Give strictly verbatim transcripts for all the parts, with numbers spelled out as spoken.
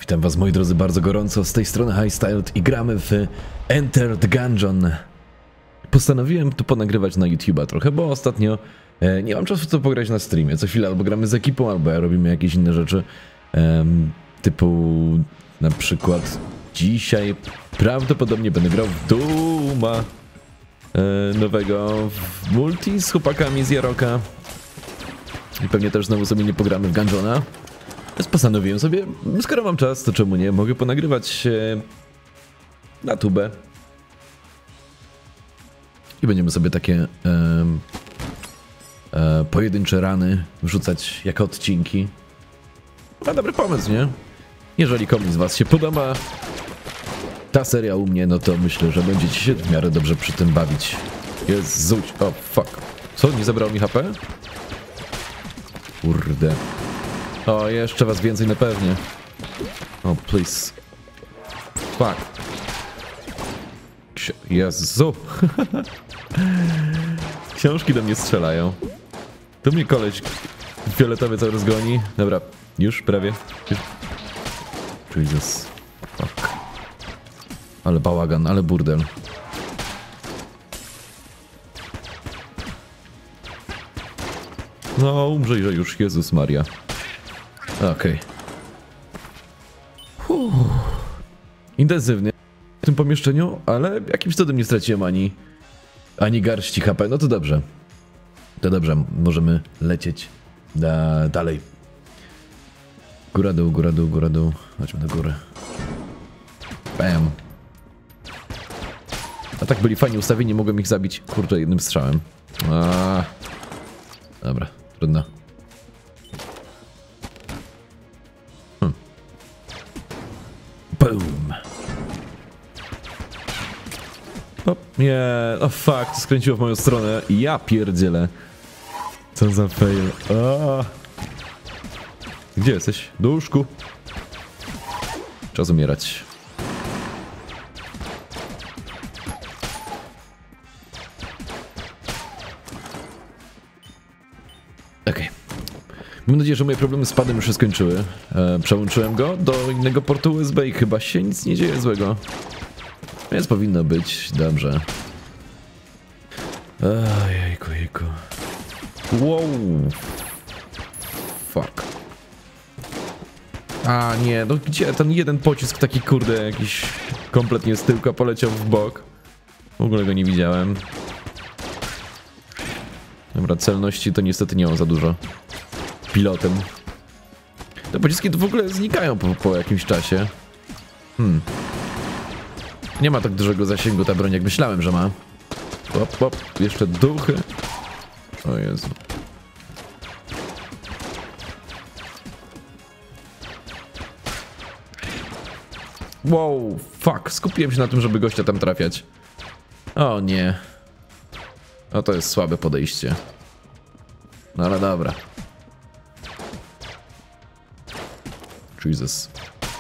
Witam was, moi drodzy, bardzo gorąco, z tej strony Highstyled i gramy w Enter the Gungeon. Postanowiłem tu ponagrywać na YouTube'a trochę, bo ostatnio e, nie mam czasu co pograć na streamie. Co chwilę albo gramy z ekipą, albo robimy jakieś inne rzeczy. E, typu na przykład dzisiaj prawdopodobnie będę grał w Dooma e, nowego w multi z chłopakami z Jaroka. I pewnie też znowu sobie nie pogramy w Gungeona. Więc postanowiłem sobie, skoro mam czas, to czemu nie, mogę ponagrywać e, na tubę. I będziemy sobie takie e, e, pojedyncze rany wrzucać jako odcinki. Ma dobry pomysł, nie? Jeżeli komuś z was się podoba ta seria u mnie, no to myślę, że będziecie się w miarę dobrze przy tym bawić. Jest zuć. O, oh, fuck. Co? Nie zabrało mi H P? Kurde. O, jeszcze was więcej na pewnie. O, please. Fuck. Jezu. Książki do mnie strzelają. Tu mnie koleś fioletowy cały czas goni. Dobra, już prawie. Już. Jesus. Fuck. Ale bałagan, ale burdel. No, umrzyjże już, Jezus Maria. Okej. Okay. Intensywnie w tym pomieszczeniu, ale jakimś cudem nie straciłem ani ani garści H P. No to dobrze. To dobrze, możemy lecieć da, dalej. Góra dół, góra dół, góra dół. Chodźmy do góry. Bam. A tak byli fajnie ustawieni, mogłem ich zabić, kurczę, jednym strzałem. A. Dobra, trudno. Hmm. Boom. O, nie, o fuck, to skręciło w moją stronę. Ja pierdzielę. Co za fail. A. Gdzie jesteś? Do łóżku. Czas umierać. Okej. Okay. Mam nadzieję, że moje problemy z padem już się skończyły. E, przełączyłem go do innego portu U S B i chyba się nic nie dzieje złego. Więc powinno być dobrze. Ojejku, jejku. Wow. Fuck. A nie, no gdzie ten jeden pocisk taki, kurde, jakiś kompletnie z tyłka poleciał w bok. W ogóle go nie widziałem. Dobra, celności to niestety nie mam za dużo. Pilotem. Te pociski to w ogóle znikają po, po jakimś czasie. Hmm. Nie ma tak dużego zasięgu ta broń, jak myślałem, że ma. Hop, hop, jeszcze duchy. O Jezu. Wow, fuck, skupiłem się na tym, żeby gościa tam trafiać. O nie. O, to jest słabe podejście. No ale dobra. Jesus.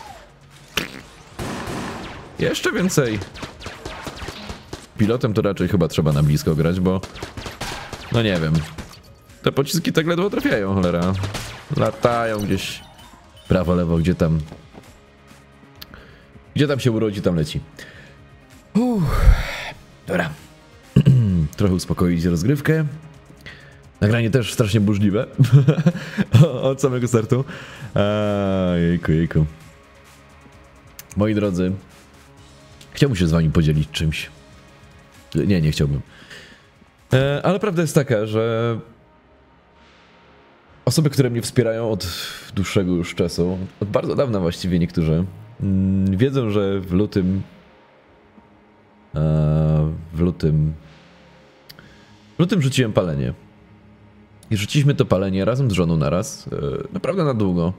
Jeszcze więcej. Pilotem to raczej chyba trzeba na blisko grać, bo... No nie wiem. Te pociski tak ledwo trafiają, cholera. Latają gdzieś. Prawo, lewo, gdzie tam... Gdzie tam się urodzi, tam leci. Uff. Dobra. Trochę uspokoić rozgrywkę. Nagranie też strasznie burzliwe. Od samego startu. A, jejku, jejku. Moi drodzy, chciałbym się z wami podzielić czymś. Nie, nie chciałbym. E, ale prawda jest taka, że osoby, które mnie wspierają od dłuższego już czasu, od bardzo dawna właściwie niektórzy, mm, wiedzą, że w lutym e, w lutym w lutym rzuciłem palenie. I rzuciliśmy to palenie razem z żoną naraz, e, naprawdę na długo.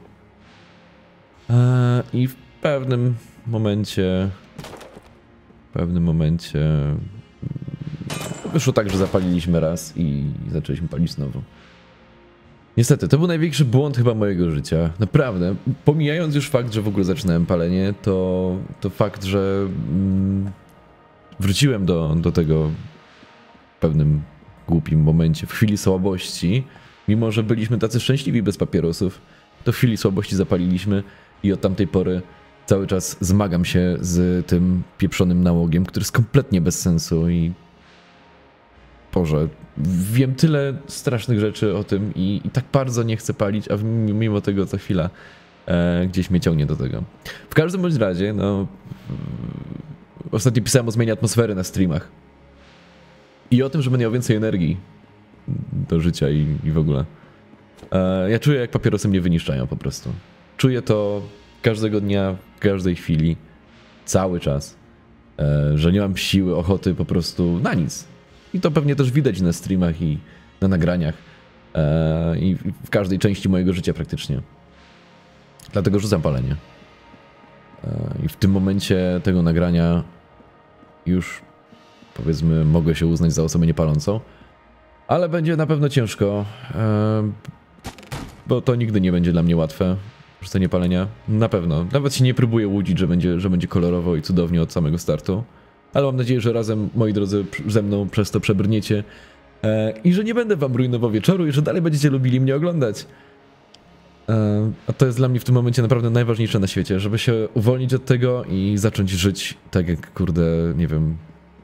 E, I w pewnym momencie w pewnym momencie wyszło tak, że zapaliliśmy raz i zaczęliśmy palić znowu. Niestety, to był największy błąd chyba mojego życia. Naprawdę. Pomijając już fakt, że w ogóle zaczynałem palenie, to, to fakt, że mm, wróciłem do, do tego w pewnym głupim momencie, w chwili słabości, mimo że byliśmy tacy szczęśliwi bez papierosów, to w chwili słabości zapaliliśmy i od tamtej pory cały czas zmagam się z tym pieprzonym nałogiem, który jest kompletnie bez sensu i... Boże, wiem tyle strasznych rzeczy o tym i, i tak bardzo nie chcę palić, a mimo tego co chwila e, gdzieś mnie ciągnie do tego. W każdym bądź razie, no... Ostatnio pisałem o zmianie atmosfery na streamach. I o tym, że będę miał więcej energii do życia i, i w ogóle. E, ja czuję, jak papierosy mnie wyniszczają po prostu. Czuję to każdego dnia, każdej chwili, cały czas. E, że nie mam siły, ochoty po prostu na nic. I to pewnie też widać na streamach i na nagraniach. E, I w każdej części mojego życia praktycznie. Dlatego rzucam palenie. E, I w tym momencie tego nagrania już, powiedzmy, mogę się uznać za osobę niepalącą. Ale będzie na pewno ciężko, e, bo to nigdy nie będzie dla mnie łatwe. Rzucenie palenia. Na pewno. Nawet się nie próbuję łudzić, że będzie, że będzie kolorowo i cudownie od samego startu. Ale mam nadzieję, że razem, moi drodzy, ze mną przez to przebrniecie e, i że nie będę wam rujnował wieczoru i że dalej będziecie lubili mnie oglądać. E, a to jest dla mnie w tym momencie naprawdę najważniejsze na świecie, żeby się uwolnić od tego i zacząć żyć tak jak, kurde, nie wiem,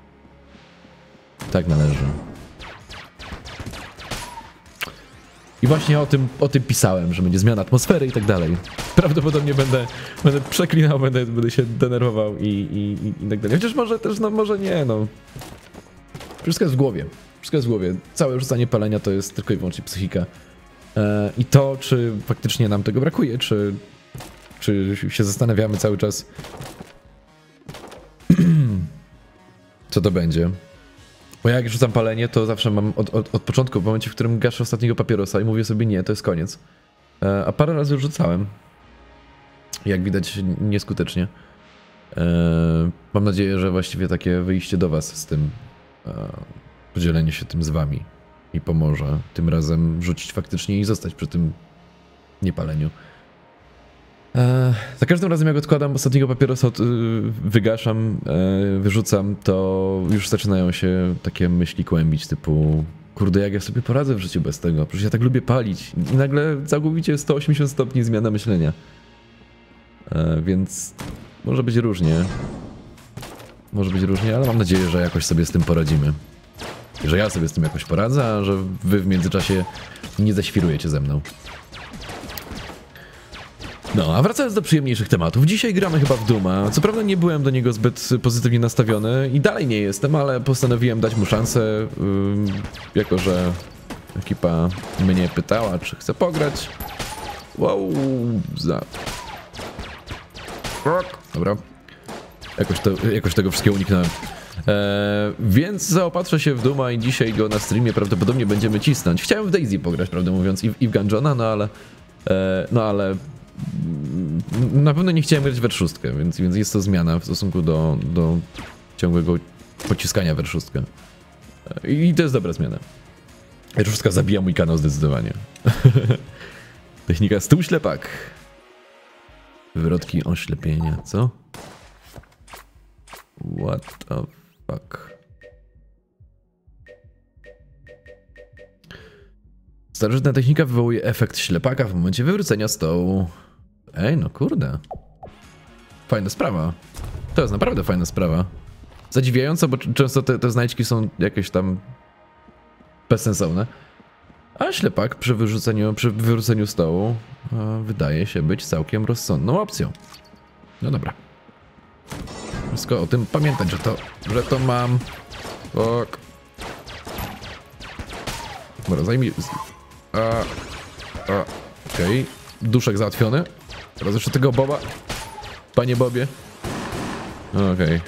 tak należy. I właśnie o tym, o tym pisałem, że będzie zmiana atmosfery i tak dalej. Prawdopodobnie będę, będę przeklinał, będę, będę się denerwował i, i, i tak dalej. Chociaż może też, no może nie, no. Wszystko jest w głowie. Wszystko jest w głowie. Całe rzucanie palenia to jest tylko i wyłącznie psychika. E, I to, czy faktycznie nam tego brakuje, czy, czy się zastanawiamy cały czas, co to będzie. Bo jak rzucam palenie, to zawsze mam od, od, od początku, w momencie, w którym gaszę ostatniego papierosa i mówię sobie nie, to jest koniec. E, a parę razy już rzucałem. Jak widać, nieskutecznie. E, mam nadzieję, że właściwie takie wyjście do was z tym, e, podzielenie się tym z wami mi pomoże tym razem rzucić faktycznie i zostać przy tym niepaleniu. E, za każdym razem, jak odkładam ostatniego papierosa, od, y, wygaszam, y, wyrzucam, to już zaczynają się takie myśli kłębić, typu kurde, jak ja sobie poradzę w życiu bez tego, przecież ja tak lubię palić. I nagle całkowicie sto osiemdziesiąt stopni zmiana myślenia. E, więc może być różnie. Może być różnie, ale mam nadzieję, że jakoś sobie z tym poradzimy. I że ja sobie z tym jakoś poradzę, a że wy w międzyczasie nie zaświrujecie ze mną. No, a wracając do przyjemniejszych tematów. Dzisiaj gramy chyba w Dooma. Co prawda nie byłem do niego zbyt pozytywnie nastawiony i dalej nie jestem, ale postanowiłem dać mu szansę, yy, jako że ekipa mnie pytała, czy chcę pograć. Wow, za... Dobra. Jakoś, to, jakoś tego wszystkiego uniknąłem. Eee, więc zaopatrzę się w Dooma i dzisiaj go na streamie prawdopodobnie będziemy cisnąć. Chciałem w Daisy pograć, prawdę mówiąc, i w, i w Gungeona, no ale... E, no ale... Na pewno nie chciałem grać w R sześć, więc, więc jest to zmiana w stosunku do, do ciągłego pociskania w R sześć. I to jest dobra zmiana. R sześć zabija mój kanał zdecydowanie. Technika stół ślepak. Wywrotki oślepienia, co? What the fuck? Starożytna technika wywołuje efekt ślepaka w momencie wywrócenia stołu. Ej, no kurde. Fajna sprawa. To jest naprawdę fajna sprawa. Zadziwiająca, bo często te, te znajdźki są jakieś tam bezsensowne. A ślepak przy wyrzuceniu, przy wywróceniu stołu e, wydaje się być całkiem rozsądną opcją. No dobra. Wszystko o tym pamiętać, że to, że to mam. Ok. Dobra, zajmij... A, a, okej. Okay. Duszek załatwiony. Teraz jeszcze tego Boba. Panie Bobie. Okej. Okay.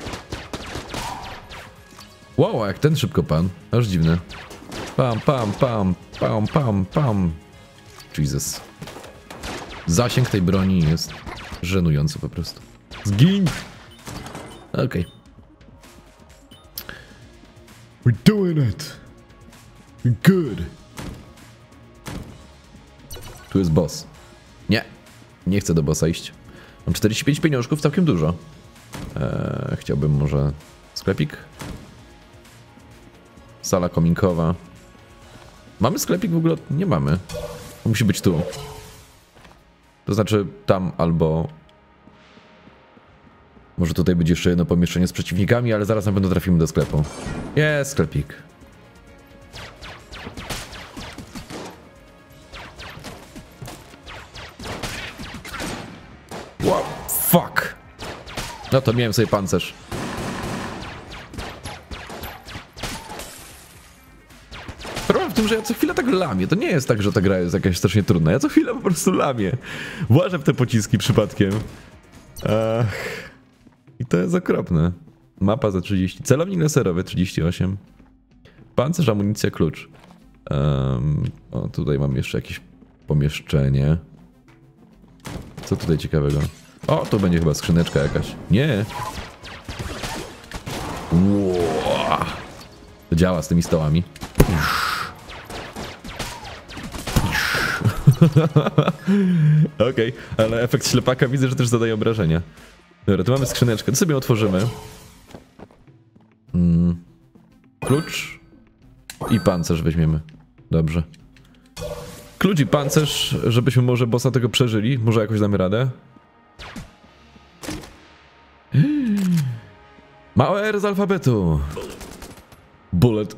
Wow, jak ten szybko pan. Aż dziwne. Pam, pam, pam, pam, pam, pam. Jesus. Zasięg tej broni jest żenujący po prostu. Zgiń! Okej. Okay. We're doing it. We're good. Tu jest boss. Nie. Nie chcę do bossa iść. Mam czterdzieści pięć pieniążków, całkiem dużo. Eee, chciałbym może sklepik. Sala kominkowa. Mamy sklepik w ogóle? Nie mamy. Musi być tu. To znaczy tam albo... Może tutaj będzie jeszcze jedno pomieszczenie z przeciwnikami, ale zaraz na pewno trafimy do sklepu. Jest sklepik. Wow, fuck. No to miałem sobie pancerz. Problem w tym, że ja co chwilę tak lamię. To nie jest tak, że ta gra jest jakaś strasznie trudna. Ja co chwilę po prostu lamię. Włażę w te pociski przypadkiem. Ach. I to jest okropne. Mapa za trzydzieści. Celownik laserowy trzydzieści osiem. Pancerz, amunicja, klucz. Um, o, tutaj mam jeszcze jakieś pomieszczenie. Co tutaj ciekawego? O, tu będzie chyba skrzyneczka jakaś. Nie. Wow. To działa z tymi stołami. Okej, okay, ale efekt ślepaka widzę, że też zadaje obrażenia. Dobra, tu mamy skrzyneczkę, to sobie otworzymy. Mm. Klucz i pancerz weźmiemy. Dobrze. Klucz i pancerz, żebyśmy może bossa tego przeżyli. Może jakoś damy radę. Małe R z alfabetu. Bullet.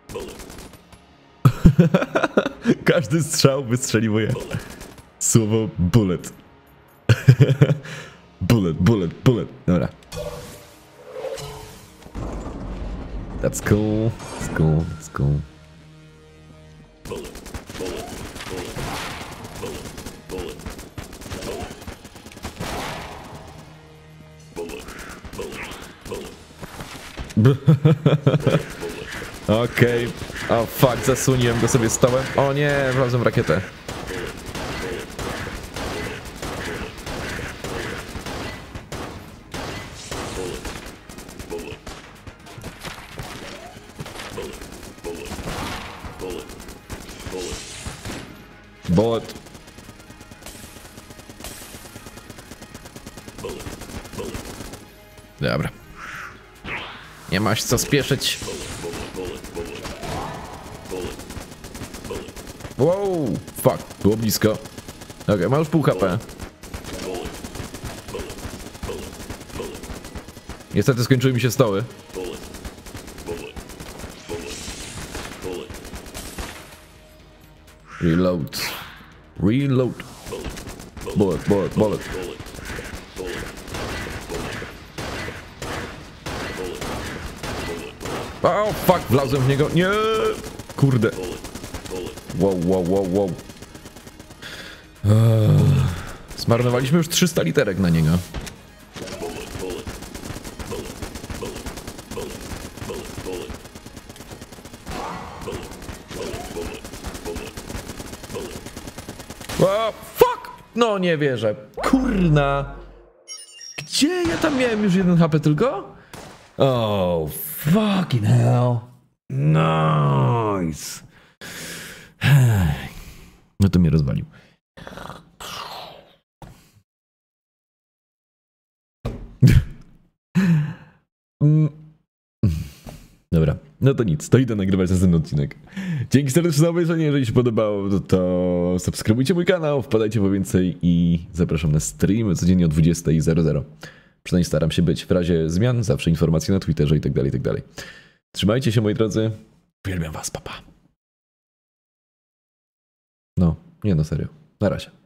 Każdy strzał wystrzeliwuje słowo bullet. Bullet, bullet, bullet. Dobra. That's cool. That's cool. That's cool. Okej. Okay. O fuck, zasuniłem go sobie stołem. O nie, wlazłem w rakietę. Bullet. Dobra. Nie masz co spieszyć. Wow, fuck, było blisko. Okej, okay, ma już pół H P. Niestety skończyły mi się stoły. Reload. Reload. Bullet, bullet, bullet. O, fuck, wlazłem w niego. Nie! Kurde. Wow, wow, wow, wow. Eee, zmarnowaliśmy już trzysta literek na niego. O, fuck! No nie wierzę. Kurna. Gdzie ja tam miałem już jeden H P tylko? Oh, fucking hell. Nice. No to mnie rozwalił. Dobra, no to nic, to idę nagrywać następny odcinek. Dzięki serdecznie za obejrzenie, jeżeli się podobało, to, to subskrybujcie mój kanał, wpadajcie po więcej i zapraszam na streamy codziennie o dwudziestej. Przynajmniej staram się być. W razie zmian zawsze informacje na Twitterze i tak dalej, i tak dalej. Trzymajcie się, moi drodzy. Uwielbiam was, papa. No, nie no, serio. Na razie.